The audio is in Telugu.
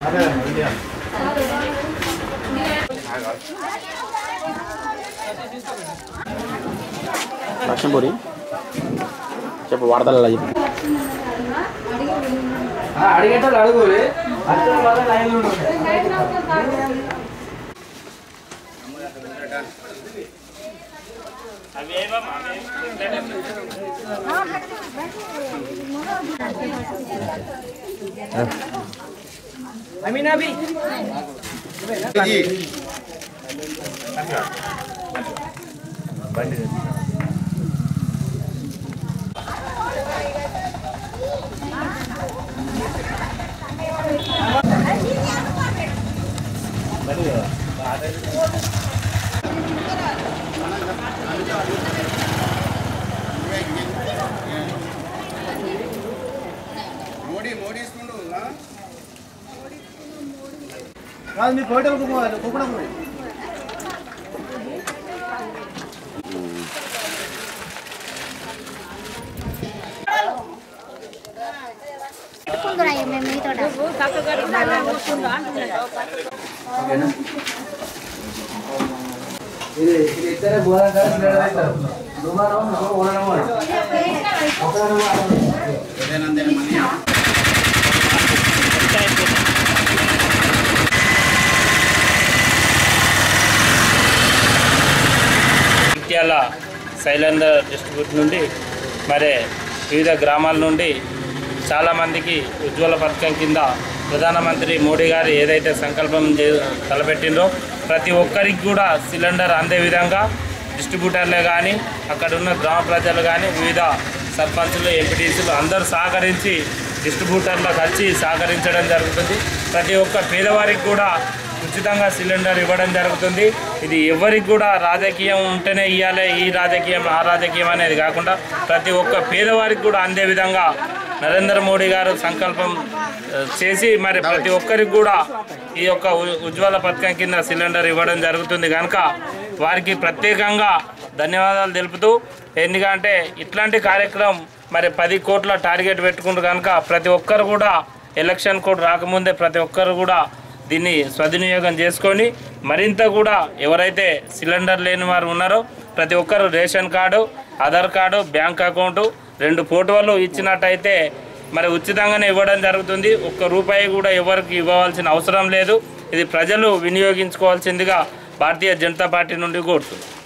లక్ష్మీపూరి చెప్పు వార్తలలో చెప్పు అడిగేటోళ్ళు అడుగు లైన్లో अमीन अभी మీ ఫోటో కూడా ఇట్యాల సైలెండర్ డిస్ట్రిబ్యూట్ నుండి మరి వివిధ గ్రామాల నుండి చాలామందికి ఉజ్వల పథకం కింద ప్రధానమంత్రి మోడీ గారు ఏదైతే సంకల్పం తలపెట్టిందో ప్రతి ఒక్కరికి కూడా సిలిండర్ అందే విధంగా డిస్ట్రిబ్యూటర్లే కానీ అక్కడ ఉన్న గ్రామ ప్రజలు కానీ వివిధ సర్పంచులు ఎంపీటీసీలు అందరూ సహకరించి డిస్ట్రిబ్యూటర్లకు వచ్చి సహకరించడం జరుగుతుంది. ప్రతి ఒక్క పేదవారికి కూడా ఉచితంగా సిలిండర్ ఇవ్వడం జరుగుతుంది. ఇది ఎవరికి కూడా రాజకీయం ఉంటేనే ఇవ్వాలి, ఈ రాజకీయం ఆ రాజకీయం అనేది కాకుండా ప్రతి ఒక్క పేదవారికి కూడా అందే విధంగా నరేంద్ర మోడీ గారు సంకల్పం చేసి మరి ప్రతి ఒక్కరికి కూడా ఈ యొక్క ఉజ్వల పథకం కింద సిలిండర్ ఇవ్వడం జరుగుతుంది కనుక వారికి ప్రత్యేకంగా ధన్యవాదాలు తెలుపుతూ, ఎందుకంటే ఇట్లాంటి కార్యక్రమం మరి 10 కోట్ల టార్గెట్ పెట్టుకుంటారు కనుక ప్రతి ఒక్కరు కూడా ఎలక్షన్ కోడ్ రాకముందే ప్రతి ఒక్కరు కూడా దీన్ని సద్వినియోగం చేసుకొని మరింత కూడా ఎవరైతే సిలిండర్ లేని వారు ఉన్నారో ప్రతి ఒక్కరు ration card, Aadhaar card, bank account 2 ఫోటోలు ఇచ్చినట్టయితే మరి ఉచితంగానే ఇవ్వడం జరుగుతుంది. ఒక్క రూపాయి కూడా ఎవరికి ఇవ్వవలసిన అవసరం లేదు. ఇది ప్రజలు వినియోగించుకోవాల్సిందిగా భారతీయ జనతా పార్టీ నుండి కోరుతుంది.